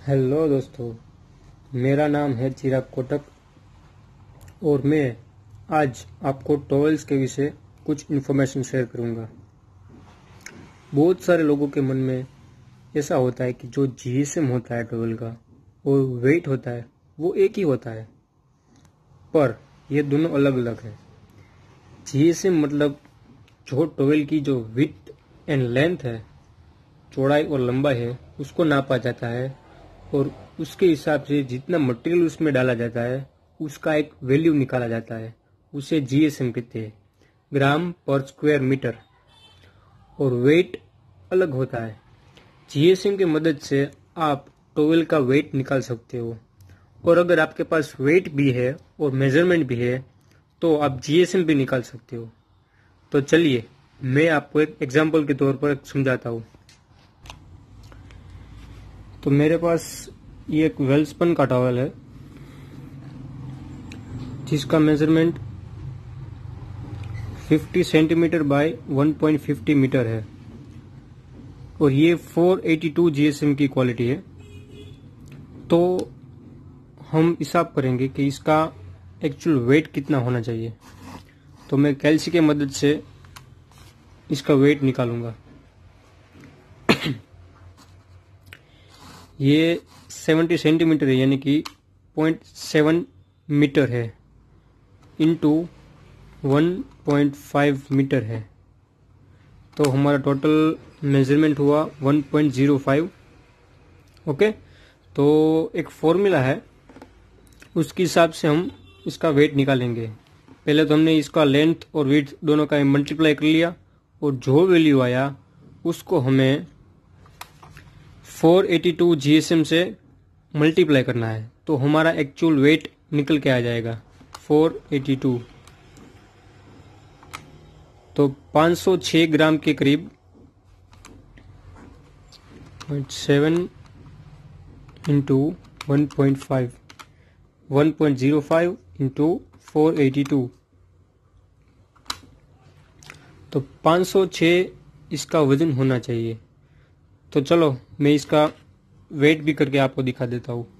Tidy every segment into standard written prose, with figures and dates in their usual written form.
Hello दोस्तों, मेरा नाम है चिराग कोटक और मैं आज आपको टॉवेल्स के विषय कुछ इन्फॉर्मेशन शेयर करूंगा। बहुत सारे लोगों के मन में ऐसा होता है कि जो जीएसएम होता है टॉवेल का और वेट होता है वो एक ही होता है, पर ये दोनों अलग अलग है। जीएसएम मतलब जो टॉवेल की जो विड्थ एंड लेंथ है, चौड़ाई और लंबाई है, उसको नापा जाता है और उसके हिसाब से जितना मटेरियल उसमें डाला जाता है उसका एक वैल्यू निकाला जाता है, उसे जीएसएम कहते हैं, ग्राम पर स्क्वायर मीटर। और वेट अलग होता है। जीएसएम की मदद से आप टॉवेल का वेट निकाल सकते हो, और अगर आपके पास वेट भी है और मेजरमेंट भी है तो आप जीएसएम भी निकाल सकते हो। तो चलिए मैं आपको एक एग्जांपल के तौर पर समझाता हूँ। तो मेरे पास ये एक वेलस्पन का टॉवेल है जिसका मेजरमेंट 50 सेंटीमीटर बाय 1.50 मीटर है और ये 482 जीएसएम की क्वालिटी है। तो हम हिसाब करेंगे कि इसका एक्चुअल वेट कितना होना चाहिए। तो मैं कैलसी के मदद से इसका वेट निकालूंगा। ये 70 सेंटीमीटर है, यानी कि 0.7 मीटर है, इंटू 1.5 मीटर है। तो हमारा टोटल मेजरमेंट हुआ 1.05। ओके, तो एक फॉर्मूला है, उसके हिसाब से हम इसका वेट निकालेंगे। पहले तो हमने इसका लेंथ और विड्थ दोनों का मल्टीप्लाई कर लिया और जो वैल्यू आया उसको हमें 482 जीएसएम से मल्टीप्लाई करना है। तो हमारा एक्चुअल वेट निकल के आ जाएगा 482। तो 506 ग्राम के करीब 0.7 इंटू 1.5 1.05 इंटू 482, तो 506 इसका वजन होना चाहिए। तो चलो मैं इसका वेट भी करके आपको दिखा देता हूँ।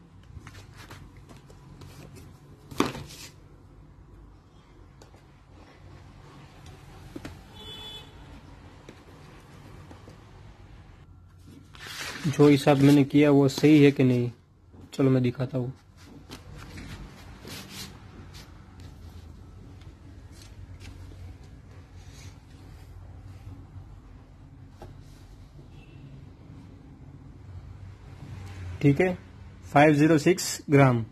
जो हिसाब मैंने किया वो सही है कि नहीं, चलो मैं दिखाता हूँ। ठीक है, 506 ग्राम।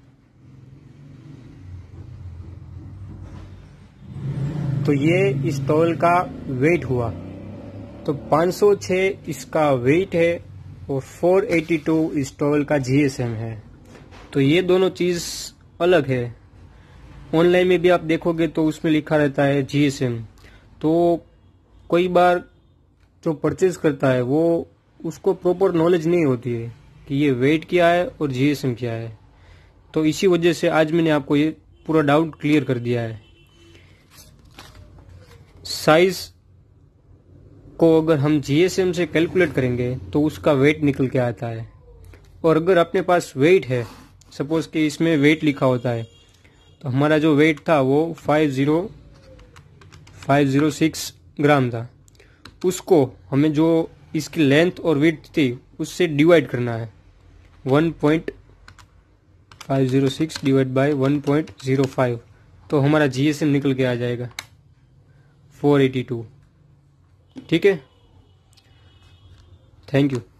तो ये इस टॉवेल का वेट हुआ। तो 506 इसका वेट है और 482 इस टॉवेल का जीएसएम है। तो ये दोनों चीज अलग है। ऑनलाइन में भी आप देखोगे तो उसमें लिखा रहता है जीएसएम। तो कई बार जो परचेज करता है वो उसको प्रॉपर नॉलेज नहीं होती है कि ये वेट क्या है और जीएसएम क्या है। तो इसी वजह से आज मैंने आपको ये पूरा डाउट क्लियर कर दिया है। साइज को अगर हम जीएसएम से कैलकुलेट करेंगे तो उसका वेट निकल के आता है। और अगर अपने पास वेट है, सपोज कि इसमें वेट लिखा होता है, तो हमारा जो वेट था वो 506 ग्राम था। उसको हमें जो इसकी लेंथ और विड्थ थी उससे डिवाइड करना है। 1.506 डिवाइड बाय 1.05, तो हमारा जीएसएम निकल के आ जाएगा 482। ठीक है, थैंक यू।